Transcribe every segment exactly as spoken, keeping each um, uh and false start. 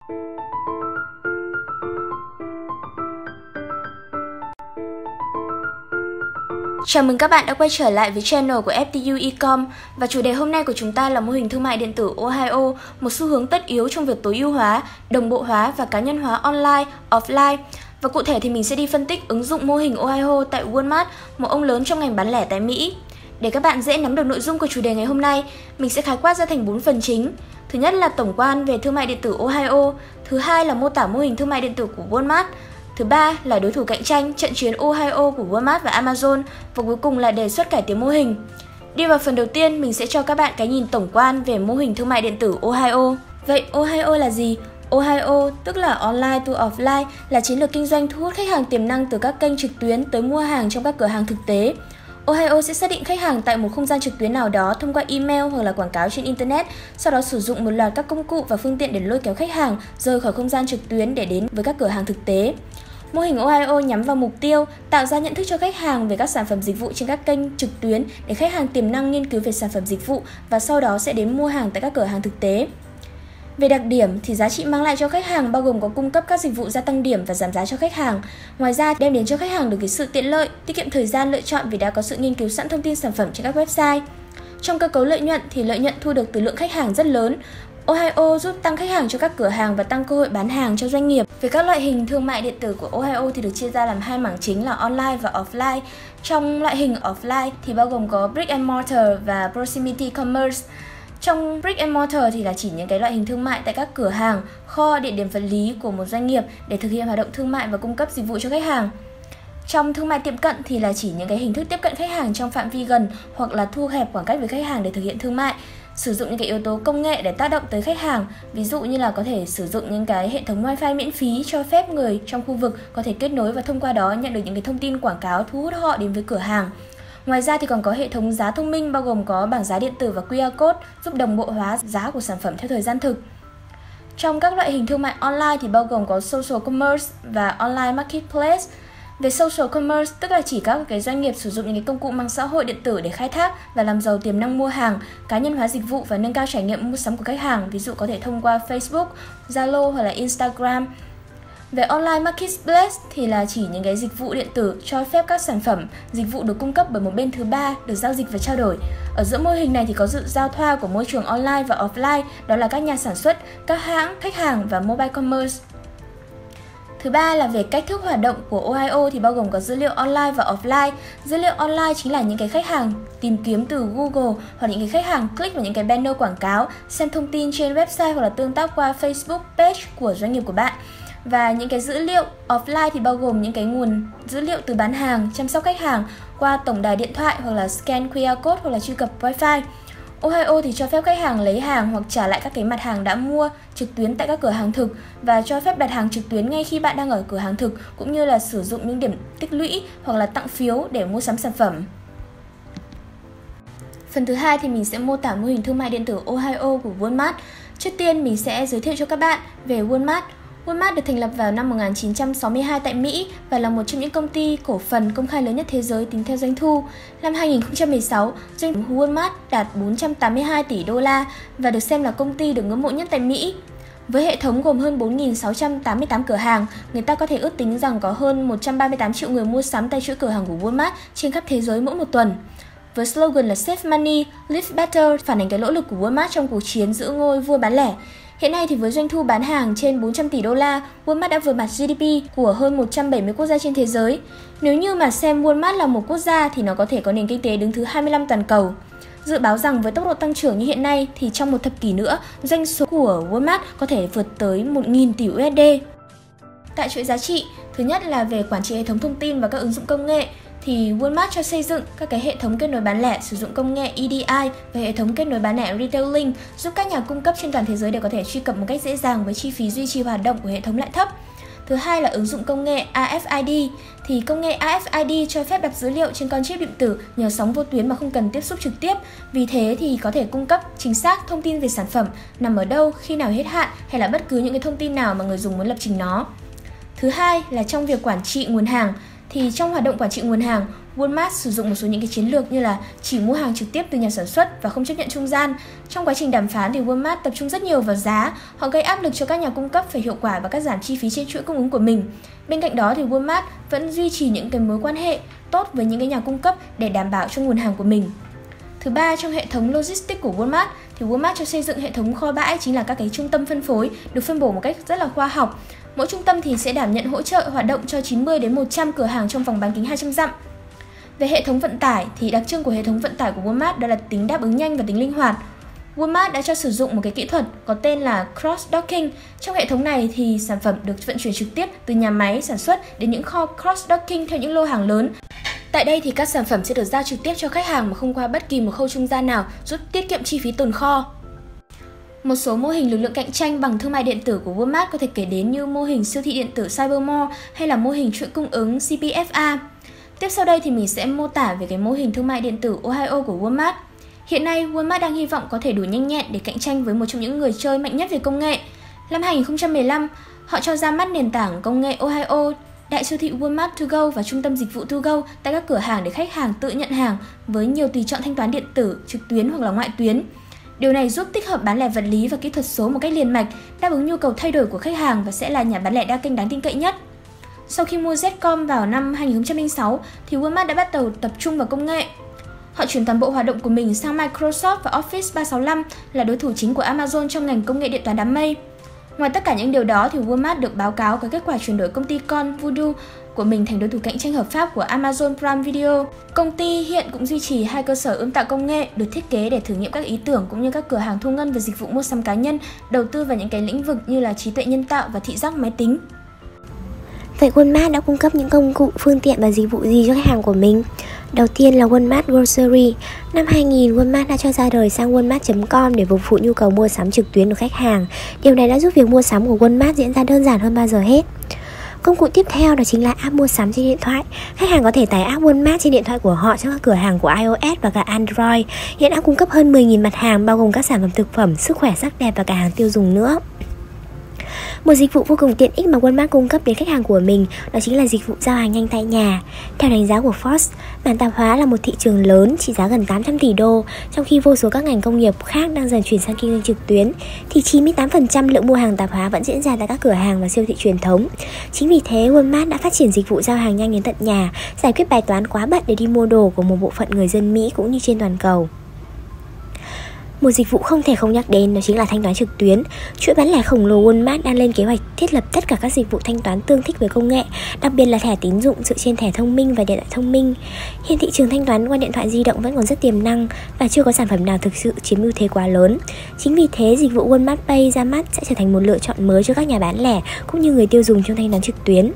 Chào mừng các bạn đã quay trở lại với channel của ép tê u Ecom, và chủ đề hôm nay của chúng ta là mô hình thương mại điện tử Ohio, một xu hướng tất yếu trong việc tối ưu hóa, đồng bộ hóa và cá nhân hóa online, offline. Và cụ thể thì mình sẽ đi phân tích ứng dụng mô hình Ohio tại Walmart, một ông lớn trong ngành bán lẻ tại Mỹ. Để các bạn dễ nắm được nội dung của chủ đề ngày hôm nay, mình sẽ khái quát ra thành bốn phần chính. Thứ nhất là tổng quan về thương mại điện tử Ohio, thứ hai là mô tả mô hình thương mại điện tử của Walmart, thứ ba là đối thủ cạnh tranh, trận chiến Ohio của Walmart và Amazon, và cuối cùng là đề xuất cải tiến mô hình. Đi vào phần đầu tiên, mình sẽ cho các bạn cái nhìn tổng quan về mô hình thương mại điện tử Ohio. Vậy Ohio là gì? Ohio, tức là online to offline, là chiến lược kinh doanh thu hút khách hàng tiềm năng từ các kênh trực tuyến tới mua hàng trong các cửa hàng thực tế. Ohio sẽ xác định khách hàng tại một không gian trực tuyến nào đó thông qua email hoặc là quảng cáo trên Internet, sau đó sử dụng một loạt các công cụ và phương tiện để lôi kéo khách hàng rời khỏi không gian trực tuyến để đến với các cửa hàng thực tế. Mô hình Ohio nhắm vào mục tiêu tạo ra nhận thức cho khách hàng về các sản phẩm dịch vụ trên các kênh trực tuyến để khách hàng tiềm năng nghiên cứu về sản phẩm dịch vụ và sau đó sẽ đến mua hàng tại các cửa hàng thực tế. Về đặc điểm thì giá trị mang lại cho khách hàng bao gồm có cung cấp các dịch vụ gia tăng điểm và giảm giá cho khách hàng. Ngoài ra, đem đến cho khách hàng được cái sự tiện lợi, tiết kiệm thời gian lựa chọn vì đã có sự nghiên cứu sẵn thông tin sản phẩm trên các website. Trong cơ cấu lợi nhuận thì lợi nhuận thu được từ lượng khách hàng rất lớn. Ohio giúp tăng khách hàng cho các cửa hàng và tăng cơ hội bán hàng cho doanh nghiệp. Về các loại hình thương mại điện tử của Ohio thì được chia ra làm hai mảng chính là online và offline. Trong loại hình offline thì bao gồm có brick and mortar và proximity commerce. Trong brick and mortar thì là chỉ những cái loại hình thương mại tại các cửa hàng, kho, địa điểm vật lý của một doanh nghiệp để thực hiện hoạt động thương mại và cung cấp dịch vụ cho khách hàng. Trong thương mại tiệm cận thì là chỉ những cái hình thức tiếp cận khách hàng trong phạm vi gần hoặc là thu hẹp khoảng cách với khách hàng để thực hiện thương mại, sử dụng những cái yếu tố công nghệ để tác động tới khách hàng, ví dụ như là có thể sử dụng những cái hệ thống wifi miễn phí cho phép người trong khu vực có thể kết nối và thông qua đó nhận được những cái thông tin quảng cáo thu hút họ đến với cửa hàng. Ngoài ra thì còn có hệ thống giá thông minh bao gồm có bảng giá điện tử và quy rờ code giúp đồng bộ hóa giá của sản phẩm theo thời gian thực. Trong các loại hình thương mại online thì bao gồm có social commerce và online marketplace. Về social commerce tức là chỉ các cái doanh nghiệp sử dụng những cái công cụ mạng xã hội điện tử để khai thác và làm giàu tiềm năng mua hàng, cá nhân hóa dịch vụ và nâng cao trải nghiệm mua sắm của khách hàng, ví dụ có thể thông qua Facebook, Zalo hoặc là Instagram. Về online marketplace thì là chỉ những cái dịch vụ điện tử cho phép các sản phẩm, dịch vụ được cung cấp bởi một bên thứ ba được giao dịch và trao đổi. Ở giữa mô hình này thì có sự giao thoa của môi trường online và offline, đó là các nhà sản xuất, các hãng, khách hàng và mobile commerce. Thứ ba là về cách thức hoạt động của Ohio thì bao gồm có dữ liệu online và offline. Dữ liệu online chính là những cái khách hàng tìm kiếm từ Google hoặc những cái khách hàng click vào những cái banner quảng cáo, xem thông tin trên website hoặc là tương tác qua Facebook page của doanh nghiệp của bạn. Và những cái dữ liệu offline thì bao gồm những cái nguồn dữ liệu từ bán hàng, chăm sóc khách hàng qua tổng đài điện thoại hoặc là scan quy rờ code hoặc là truy cập wifi. Ohio thì cho phép khách hàng lấy hàng hoặc trả lại các cái mặt hàng đã mua trực tuyến tại các cửa hàng thực và cho phép đặt hàng trực tuyến ngay khi bạn đang ở cửa hàng thực, cũng như là sử dụng những điểm tích lũy hoặc là tặng phiếu để mua sắm sản phẩm. Phần thứ hai thì mình sẽ mô tả mô hình thương mại điện tử Ohio của Walmart. Trước tiên mình sẽ giới thiệu cho các bạn về Walmart. Walmart được thành lập vào năm một nghìn chín trăm sáu mươi hai tại Mỹ và là một trong những công ty cổ phần công khai lớn nhất thế giới tính theo doanh thu. Năm hai nghìn không trăm mười sáu, doanh thu Walmart đạt bốn trăm tám mươi hai tỷ đô la và được xem là công ty được ngưỡng mộ nhất tại Mỹ. Với hệ thống gồm hơn bốn nghìn sáu trăm tám mươi tám cửa hàng, người ta có thể ước tính rằng có hơn một trăm ba mươi tám triệu người mua sắm tại chuỗi cửa hàng của Walmart trên khắp thế giới mỗi một tuần. Với slogan là Save Money, Live Better, phản ánh cái nỗ lực của Walmart trong cuộc chiến giữ ngôi vua bán lẻ. Hiện nay thì với doanh thu bán hàng trên bốn trăm tỷ đô la, Walmart đã vượt mặt giê đê pê của hơn một trăm bảy mươi quốc gia trên thế giới. Nếu như mà xem Walmart là một quốc gia thì nó có thể có nền kinh tế đứng thứ hai mươi lăm toàn cầu. Dự báo rằng với tốc độ tăng trưởng như hiện nay thì trong một thập kỷ nữa, doanh số của Walmart có thể vượt tới một nghìn tỷ u ét đê. Tại chuỗi giá trị, thứ nhất là về quản trị hệ thống thông tin và các ứng dụng công nghệ, thì Walmart cho xây dựng các cái hệ thống kết nối bán lẻ sử dụng công nghệ e đê i và hệ thống kết nối bán lẻ Retailing giúp các nhà cung cấp trên toàn thế giới đều có thể truy cập một cách dễ dàng với chi phí duy trì hoạt động của hệ thống lại thấp. Thứ hai là ứng dụng công nghệ a ép i đê, thì công nghệ a ép i đê cho phép đặt dữ liệu trên con chip điện tử nhờ sóng vô tuyến mà không cần tiếp xúc trực tiếp. Vì thế thì có thể cung cấp chính xác thông tin về sản phẩm nằm ở đâu, khi nào hết hạn hay là bất cứ những cái thông tin nào mà người dùng muốn lập trình nó. Thứ hai là trong việc quản trị nguồn hàng. Thì trong hoạt động quản trị nguồn hàng, Walmart sử dụng một số những cái chiến lược như là chỉ mua hàng trực tiếp từ nhà sản xuất và không chấp nhận trung gian. Trong quá trình đàm phán thì Walmart tập trung rất nhiều vào giá, họ gây áp lực cho các nhà cung cấp phải hiệu quả và cắt giảm chi phí trên chuỗi cung ứng của mình. Bên cạnh đó thì Walmart vẫn duy trì những cái mối quan hệ tốt với những cái nhà cung cấp để đảm bảo cho nguồn hàng của mình. Thứ ba, trong hệ thống logistics của Walmart thì Walmart cho xây dựng hệ thống kho bãi chính là các cái trung tâm phân phối được phân bổ một cách rất là khoa học. Mỗi trung tâm thì sẽ đảm nhận hỗ trợ hoạt động cho chín mươi đến một trăm cửa hàng trong vòng bán kính hai trăm dặm. Về hệ thống vận tải thì đặc trưng của hệ thống vận tải của Walmart đó là tính đáp ứng nhanh và tính linh hoạt. Walmart đã cho sử dụng một cái kỹ thuật có tên là cross-docking. Trong hệ thống này thì sản phẩm được vận chuyển trực tiếp từ nhà máy sản xuất đến những kho cross-docking theo những lô hàng lớn. Tại đây thì các sản phẩm sẽ được giao trực tiếp cho khách hàng mà không qua bất kỳ một khâu trung gian nào, giúp tiết kiệm chi phí tồn kho. Một số mô hình lực lượng cạnh tranh bằng thương mại điện tử của Walmart có thể kể đến như mô hình siêu thị điện tử Cybermall hay là mô hình chuỗi cung ứng xê pê ép a. Tiếp sau đây thì mình sẽ mô tả về cái mô hình thương mại điện tử Ohio của Walmart. Hiện nay, Walmart đang hy vọng có thể đủ nhanh nhẹn để cạnh tranh với một trong những người chơi mạnh nhất về công nghệ. Năm hai nghìn không trăm mười lăm, họ cho ra mắt nền tảng công nghệ Ohio, đại siêu thị Walmart To Go và trung tâm dịch vụ To Go tại các cửa hàng để khách hàng tự nhận hàng với nhiều tùy chọn thanh toán điện tử, trực tuyến hoặc là ngoại tuyến. Điều này giúp tích hợp bán lẻ vật lý và kỹ thuật số một cách liền mạch, đáp ứng nhu cầu thay đổi của khách hàng và sẽ là nhà bán lẻ đa kênh đáng tin cậy nhất. Sau khi mua Zcom vào năm hai nghìn không trăm lẻ sáu, thì Walmart đã bắt đầu tập trung vào công nghệ. Họ chuyển toàn bộ hoạt động của mình sang Microsoft và Office ba sáu năm là đối thủ chính của Amazon trong ngành công nghệ điện toán đám mây. Ngoài tất cả những điều đó, thì Walmart được báo cáo có kết quả chuyển đổi công ty con Voodoo của mình thành đối thủ cạnh tranh hợp pháp của Amazon Prime Video. Công ty hiện cũng duy trì hai cơ sở ươm tạo công nghệ được thiết kế để thử nghiệm các ý tưởng cũng như các cửa hàng thu ngân và dịch vụ mua sắm cá nhân, đầu tư vào những cái lĩnh vực như là trí tuệ nhân tạo và thị giác máy tính. Vậy Walmart đã cung cấp những công cụ, phương tiện và dịch vụ gì cho khách hàng của mình? Đầu tiên là Walmart Grocery. Năm hai nghìn, Walmart đã cho ra đời sang walmart chấm com để phục vụ nhu cầu mua sắm trực tuyến của khách hàng. Điều này đã giúp việc mua sắm của Walmart diễn ra đơn giản hơn bao giờ hết. Công cụ tiếp theo đó chính là app mua sắm trên điện thoại. Khách hàng có thể tải app Walmart trên điện thoại của họ trong các cửa hàng của iOS và cả Android. Hiện app cung cấp hơn mười nghìn mặt hàng bao gồm các sản phẩm thực phẩm, sức khỏe, sắc đẹp và cả hàng tiêu dùng nữa. Một dịch vụ vô cùng tiện ích mà Walmart cung cấp đến khách hàng của mình đó chính là dịch vụ giao hàng nhanh tại nhà. Theo đánh giá của Forbes, mảng tạp hóa là một thị trường lớn trị giá gần tám trăm tỷ đô, trong khi vô số các ngành công nghiệp khác đang dần chuyển sang kinh doanh trực tuyến, thì chín mươi tám phần trăm lượng mua hàng tạp hóa vẫn diễn ra tại các cửa hàng và siêu thị truyền thống. Chính vì thế, Walmart đã phát triển dịch vụ giao hàng nhanh đến tận nhà, giải quyết bài toán quá bận để đi mua đồ của một bộ phận người dân Mỹ cũng như trên toàn cầu. Một dịch vụ không thể không nhắc đến đó chính là thanh toán trực tuyến. Chuỗi bán lẻ khổng lồ Walmart đang lên kế hoạch thiết lập tất cả các dịch vụ thanh toán tương thích với công nghệ, đặc biệt là thẻ tín dụng dựa trên thẻ thông minh và điện thoại thông minh. Hiện thị trường thanh toán qua điện thoại di động vẫn còn rất tiềm năng và chưa có sản phẩm nào thực sự chiếm ưu thế quá lớn. Chính vì thế, dịch vụ Walmart Pay ra mắt sẽ trở thành một lựa chọn mới cho các nhà bán lẻ cũng như người tiêu dùng trong thanh toán trực tuyến.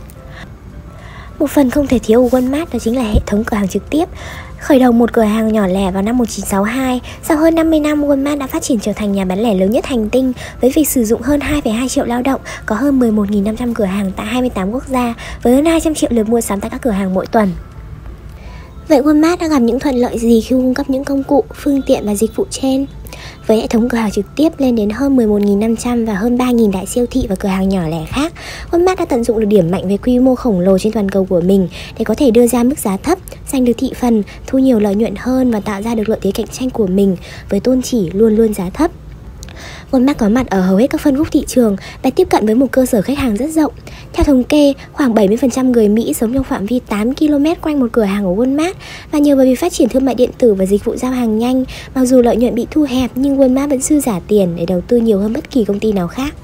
Một phần không thể thiếu của Walmart đó chính là hệ thống cửa hàng trực tiếp. Khởi đầu một cửa hàng nhỏ lẻ vào năm một nghìn chín trăm sáu mươi hai, sau hơn năm mươi năm, Walmart đã phát triển trở thành nhà bán lẻ lớn nhất hành tinh với việc sử dụng hơn hai phẩy hai triệu lao động, có hơn mười một nghìn năm trăm cửa hàng tại hai mươi tám quốc gia với hơn hai trăm triệu lượt mua sắm tại các cửa hàng mỗi tuần. Vậy Walmart đã gặp những thuận lợi gì khi cung cấp những công cụ, phương tiện và dịch vụ trên? Với hệ thống cửa hàng trực tiếp lên đến hơn mười một nghìn năm trăm và hơn ba nghìn đại siêu thị và cửa hàng nhỏ lẻ khác, Walmart đã tận dụng được điểm mạnh về quy mô khổng lồ trên toàn cầu của mình để có thể đưa ra mức giá thấp, giành được thị phần, thu nhiều lợi nhuận hơn và tạo ra được lợi thế cạnh tranh của mình với tôn chỉ luôn luôn giá thấp. Walmart có mặt ở hầu hết các phân khúc thị trường và tiếp cận với một cơ sở khách hàng rất rộng. Theo thống kê, khoảng bảy mươi phần trăm người Mỹ sống trong phạm vi tám ki lô mét quanh một cửa hàng của Walmart, và nhờ vào việc phát triển thương mại điện tử và dịch vụ giao hàng nhanh, mặc dù lợi nhuận bị thu hẹp nhưng Walmart vẫn dư giả tiền để đầu tư nhiều hơn bất kỳ công ty nào khác.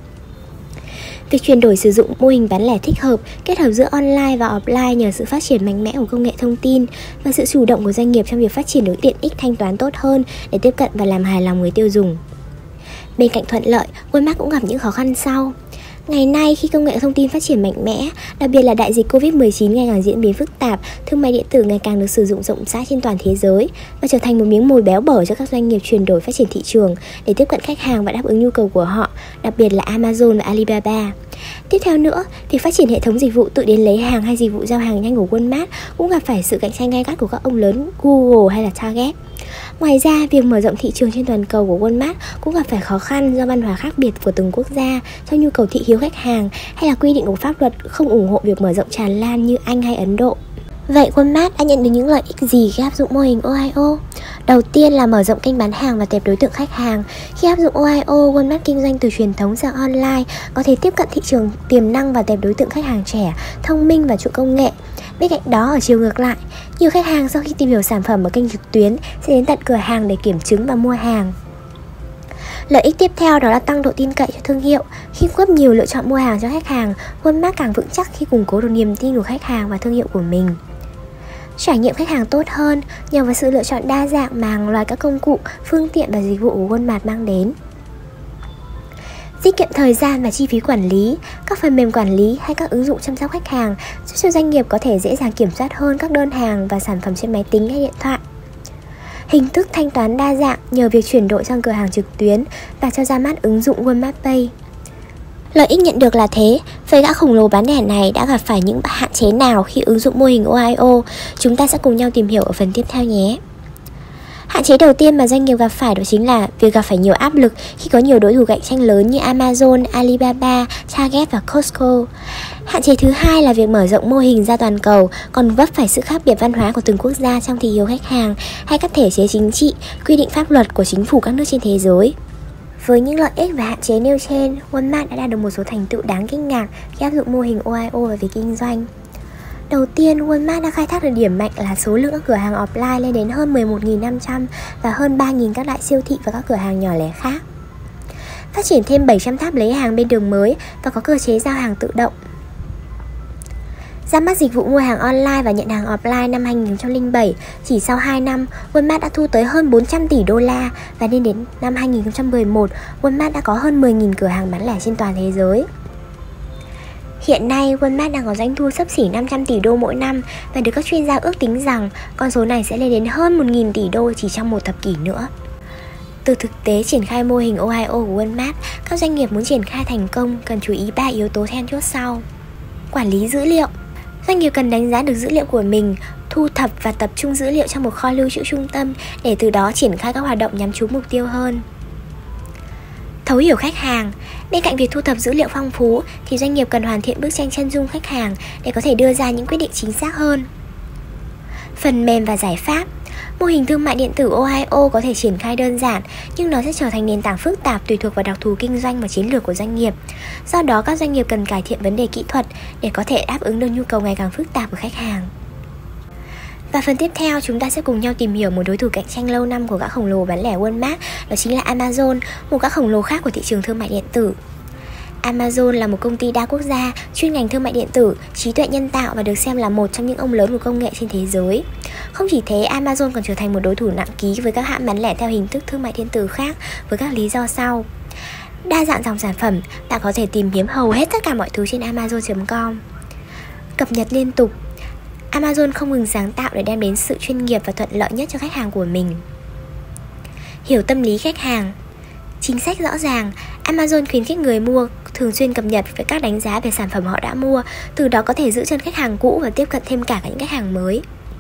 Việc chuyển đổi sử dụng mô hình bán lẻ thích hợp kết hợp giữa online và offline nhờ sự phát triển mạnh mẽ của công nghệ thông tin và sự chủ động của doanh nghiệp trong việc phát triển được tiện ích thanh toán tốt hơn để tiếp cận và làm hài lòng người tiêu dùng. Bên cạnh thuận lợi, Walmart cũng gặp những khó khăn sau. Ngày nay, khi công nghệ thông tin phát triển mạnh mẽ, đặc biệt là đại dịch covid mười chín ngày càng diễn biến phức tạp, thương mại điện tử ngày càng được sử dụng rộng rãi trên toàn thế giới và trở thành một miếng mồi béo bở cho các doanh nghiệp chuyển đổi phát triển thị trường để tiếp cận khách hàng và đáp ứng nhu cầu của họ, đặc biệt là Amazon và Alibaba. Tiếp theo nữa, việc phát triển hệ thống dịch vụ tự đến lấy hàng hay dịch vụ giao hàng nhanh của Walmart cũng gặp phải sự cạnh tranh gay gắt của các ông lớn Google hay là Target. Ngoài ra, việc mở rộng thị trường trên toàn cầu của Walmart cũng gặp phải khó khăn do văn hóa khác biệt của từng quốc gia trong nhu cầu thị hiếu khách hàng hay là quy định của pháp luật không ủng hộ việc mở rộng tràn lan như Anh hay Ấn Độ. Vậy Walmart đã nhận được những lợi ích gì khi áp dụng mô hình o i o? Đầu tiên là mở rộng kênh bán hàng và tệp đối tượng khách hàng. Khi áp dụng o i o, Walmart kinh doanh từ truyền thống sang online, có thể tiếp cận thị trường tiềm năng và tệp đối tượng khách hàng trẻ, thông minh và chuỗi công nghệ. Bên cạnh đó, ở chiều ngược lại, nhiều khách hàng sau khi tìm hiểu sản phẩm ở kênh trực tuyến sẽ đến tận cửa hàng để kiểm chứng và mua hàng. Lợi ích tiếp theo đó là tăng độ tin cậy cho thương hiệu. Khi cung cấp nhiều lựa chọn mua hàng cho khách hàng, Walmart càng vững chắc khi củng cố được niềm tin của khách hàng và thương hiệu của mình. Trải nghiệm khách hàng tốt hơn nhờ vào sự lựa chọn đa dạng mà hàng loạt các công cụ, phương tiện và dịch vụ của Walmart mang đến. Tiết kiệm thời gian và chi phí quản lý. Các phần mềm quản lý hay các ứng dụng chăm sóc khách hàng giúp cho doanh nghiệp có thể dễ dàng kiểm soát hơn các đơn hàng và sản phẩm trên máy tính hay điện thoại. Hình thức thanh toán đa dạng nhờ việc chuyển đổi sang cửa hàng trực tuyến và cho ra mắt ứng dụng Walmart Pay. Lợi ích nhận được là thế. Vậy gã khổng lồ bán lẻ này đã gặp phải những hạn chế nào khi ứng dụng mô hình o i o? Chúng ta sẽ cùng nhau tìm hiểu ở phần tiếp theo nhé. Hạn chế đầu tiên mà doanh nghiệp gặp phải đó chính là việc gặp phải nhiều áp lực khi có nhiều đối thủ cạnh tranh lớn như Amazon, Alibaba, Target và Costco. Hạn chế thứ hai là việc mở rộng mô hình ra toàn cầu còn vấp phải sự khác biệt văn hóa của từng quốc gia trong thị hiếu khách hàng hay các thể chế chính trị, quy định pháp luật của chính phủ các nước trên thế giới. Với những lợi ích và hạn chế nêu trên, Walmart đã đạt được một số thành tựu đáng kinh ngạc khi áp dụng mô hình o i o vào việc kinh doanh. Đầu tiên, Walmart đã khai thác được điểm mạnh là số lượng các cửa hàng offline lên đến hơn mười một nghìn năm trăm và hơn ba nghìn các đại siêu thị và các cửa hàng nhỏ lẻ khác. Phát triển thêm bảy trăm tháp lấy hàng bên đường mới và có cơ chế giao hàng tự động. Ra mắt dịch vụ mua hàng online và nhận hàng offline năm hai nghìn không trăm lẻ bảy, chỉ sau hai năm, Walmart đã thu tới hơn bốn trăm tỷ đô la và nên đến năm hai nghìn không trăm mười một, Walmart đã có hơn mười nghìn cửa hàng bán lẻ trên toàn thế giới. Hiện nay, Walmart đang có doanh thu xấp xỉ năm trăm tỷ đô mỗi năm và được các chuyên gia ước tính rằng con số này sẽ lên đến hơn một nghìn tỷ đô chỉ trong một thập kỷ nữa. Từ thực tế triển khai mô hình o i o của Walmart, các doanh nghiệp muốn triển khai thành công cần chú ý ba yếu tố then chốt sau. Quản lý dữ liệu. Doanh nghiệp cần đánh giá được dữ liệu của mình, thu thập và tập trung dữ liệu trong một kho lưu trữ trung tâm để từ đó triển khai các hoạt động nhắm trúng mục tiêu hơn. Thấu hiểu khách hàng. Bên cạnh việc thu thập dữ liệu phong phú thì doanh nghiệp cần hoàn thiện bức tranh chân dung khách hàng để có thể đưa ra những quyết định chính xác hơn. Phần mềm và giải pháp. Mô hình thương mại điện tử o i o có thể triển khai đơn giản, nhưng nó sẽ trở thành nền tảng phức tạp tùy thuộc vào đặc thù kinh doanh và chiến lược của doanh nghiệp. Do đó, các doanh nghiệp cần cải thiện vấn đề kỹ thuật để có thể đáp ứng được nhu cầu ngày càng phức tạp của khách hàng. Và phần tiếp theo, chúng ta sẽ cùng nhau tìm hiểu một đối thủ cạnh tranh lâu năm của gã khổng lồ bán lẻ Walmart, đó chính là Amazon, một gã khổng lồ khác của thị trường thương mại điện tử. Amazon là một công ty đa quốc gia, chuyên ngành thương mại điện tử, trí tuệ nhân tạo và được xem là một trong những ông lớn của công nghệ trên thế giới. Không chỉ thế, Amazon còn trở thành một đối thủ nặng ký với các hãng bán lẻ theo hình thức thương mại điện tử khác với các lý do sau. Đa dạng dòng sản phẩm, bạn có thể tìm kiếm hầu hết tất cả mọi thứ trên amazon chấm com. Cập nhật liên tục. Amazon không ngừng sáng tạo để đem đến sự chuyên nghiệp và thuận lợi nhất cho khách hàng của mình. Hiểu tâm lý khách hàng. Chính sách rõ ràng, Amazon khuyến khích người mua thường xuyên cập nhật với các đánh giá về sản phẩm họ đã mua, từ đó có thể giữ chân khách hàng cũ và tiếp cận thêm cả những khách hàng mới.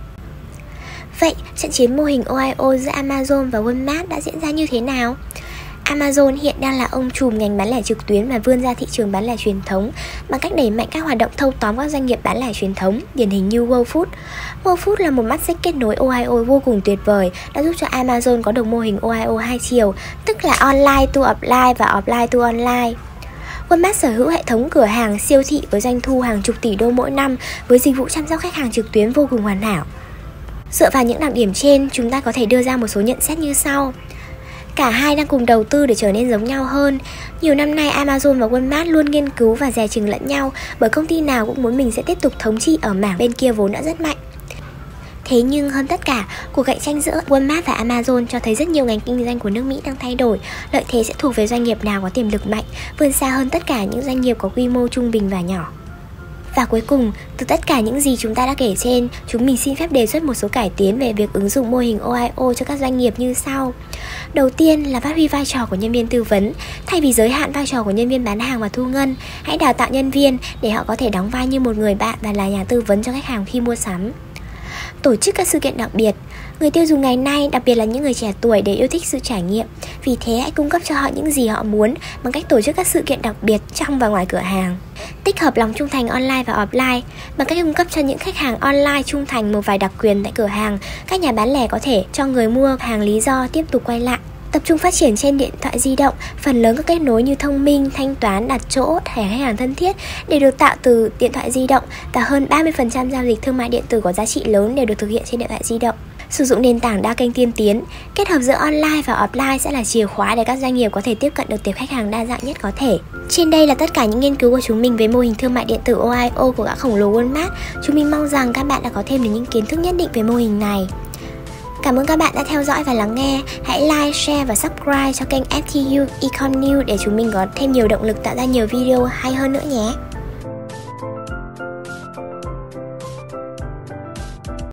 Vậy, trận chiến mô hình o i o giữa Amazon và Walmart đã diễn ra như thế nào? Amazon hiện đang là ông trùm ngành bán lẻ trực tuyến và vươn ra thị trường bán lẻ truyền thống bằng cách đẩy mạnh các hoạt động thâu tóm các doanh nghiệp bán lẻ truyền thống, điển hình như WorldFood. WorldFood là một mắt xích kết nối o i o vô cùng tuyệt vời, đã giúp cho Amazon có được mô hình o i o hai chiều, tức là online to offline và offline to online. Walmart sở hữu hệ thống cửa hàng siêu thị với doanh thu hàng chục tỷ đô mỗi năm với dịch vụ chăm sóc khách hàng trực tuyến vô cùng hoàn hảo. Dựa vào những đặc điểm trên, chúng ta có thể đưa ra một số nhận xét như sau. Cả hai đang cùng đầu tư để trở nên giống nhau hơn. Nhiều năm nay, Amazon và Walmart luôn nghiên cứu và dè chừng lẫn nhau, bởi công ty nào cũng muốn mình sẽ tiếp tục thống trị ở mảng bên kia vốn đã rất mạnh. Thế nhưng hơn tất cả, cuộc cạnh tranh giữa Walmart và Amazon cho thấy rất nhiều ngành kinh doanh của nước Mỹ đang thay đổi. Lợi thế sẽ thuộc về doanh nghiệp nào có tiềm lực mạnh, vươn xa hơn tất cả những doanh nghiệp có quy mô trung bình và nhỏ. Và cuối cùng, từ tất cả những gì chúng ta đã kể trên, chúng mình xin phép đề xuất một số cải tiến về việc ứng dụng mô hình o i o cho các doanh nghiệp như sau. Đầu tiên là phát huy vai trò của nhân viên tư vấn. Thay vì giới hạn vai trò của nhân viên bán hàng và thu ngân, hãy đào tạo nhân viên để họ có thể đóng vai như một người bạn và là nhà tư vấn cho khách hàng khi mua sắm. Tổ chức các sự kiện đặc biệt. Người tiêu dùng ngày nay, đặc biệt là những người trẻ tuổi, đều yêu thích sự trải nghiệm. Vì thế hãy cung cấp cho họ những gì họ muốn bằng cách tổ chức các sự kiện đặc biệt trong và ngoài cửa hàng. tích hợp lòng trung thành online và offline. Bằng cách cung cấp cho những khách hàng online trung thành một vài đặc quyền tại cửa hàng, các nhà bán lẻ có thể cho người mua hàng lý do tiếp tục quay lại. Tập trung phát triển trên điện thoại di động, phần lớn các kết nối như thông minh, thanh toán, đặt chỗ, thẻ khách hàng thân thiết đều được tạo từ điện thoại di động và hơn ba mươi phần trăm giao dịch thương mại điện tử có giá trị lớn đều được thực hiện trên điện thoại di động. Sử dụng nền tảng đa kênh tiên tiến, kết hợp giữa online và offline sẽ là chìa khóa để các doanh nghiệp có thể tiếp cận được tệp khách hàng đa dạng nhất có thể. Trên đây là tất cả những nghiên cứu của chúng mình về mô hình thương mại điện tử o i o của gã khổng lồ Walmart. Chúng mình mong rằng các bạn đã có thêm được những kiến thức nhất định về mô hình này. Cảm ơn các bạn đã theo dõi và lắng nghe. Hãy like, share và subscribe cho kênh ép tê u Ecom News để chúng mình có thêm nhiều động lực tạo ra nhiều video hay hơn nữa nhé.